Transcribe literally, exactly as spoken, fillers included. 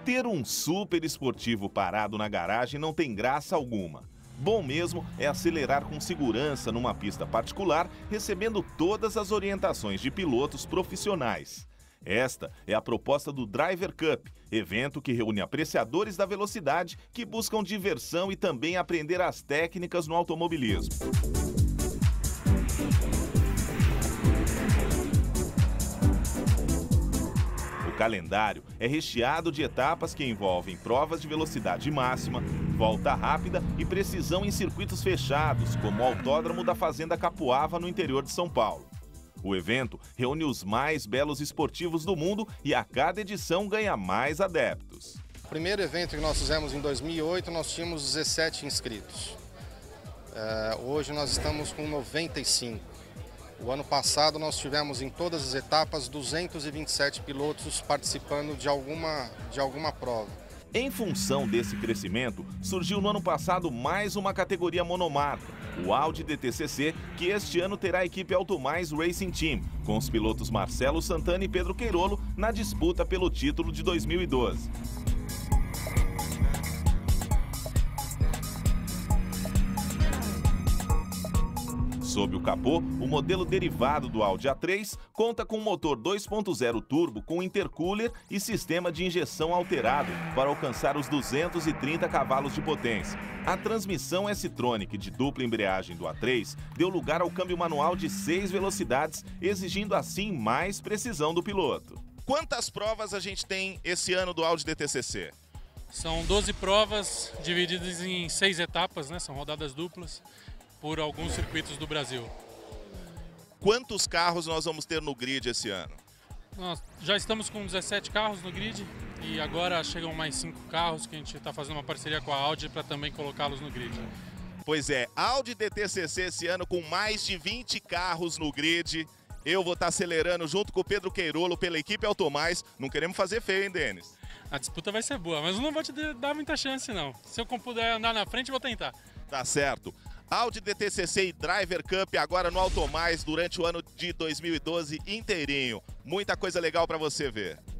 Ter um super esportivo parado na garagem não tem graça alguma. Bom mesmo é acelerar com segurança numa pista particular, recebendo todas as orientações de pilotos profissionais. Esta é a proposta do Driver Cup, evento que reúne apreciadores da velocidade que buscam diversão e também aprender as técnicas no automobilismo. O calendário é recheado de etapas que envolvem provas de velocidade máxima, volta rápida e precisão em circuitos fechados, como o Autódromo da Fazenda Capuava, no interior de São Paulo. O evento reúne os mais belos esportivos do mundo e a cada edição ganha mais adeptos. O primeiro evento que nós fizemos em dois mil e oito, nós tínhamos dezessete inscritos. É, hoje nós estamos com noventa e cinco. O ano passado nós tivemos em todas as etapas duzentos e vinte e sete pilotos participando de alguma, de alguma prova. Em função desse crescimento, surgiu no ano passado mais uma categoria monomarca, o Audi D T C C, que este ano terá a equipe Automais Racing Team, com os pilotos Marcelo Santana e Pedro Queirolo na disputa pelo título de dois mil e doze. Sob o capô, o modelo derivado do Audi A três conta com um motor dois ponto zero turbo com intercooler e sistema de injeção alterado para alcançar os duzentos e trinta cavalos de potência. A transmissão S-Tronic de dupla embreagem do A três deu lugar ao câmbio manual de seis velocidades, exigindo assim mais precisão do piloto. Quantas provas a gente tem esse ano do Audi D T C C? São doze provas divididas em seis etapas, né? São rodadas duplas por alguns circuitos do Brasil. Quantos carros nós vamos ter no grid esse ano? Nós já estamos com dezessete carros no grid e agora chegam mais cinco carros que a gente está fazendo uma parceria com a Audi para também colocá-los no grid. Pois é, Audi D T C C esse ano com mais de vinte carros no grid. Eu vou estar acelerando junto com o Pedro Queirolo pela equipe Automais. Não queremos fazer feio, hein, Denis? A disputa vai ser boa, mas eu não vou te dar muita chance, não. Se eu puder andar na frente, eu vou tentar. Tá certo. Audi D T C C e Driver Cup agora no Automais durante o ano de dois mil e doze inteirinho. Muita coisa legal para você ver.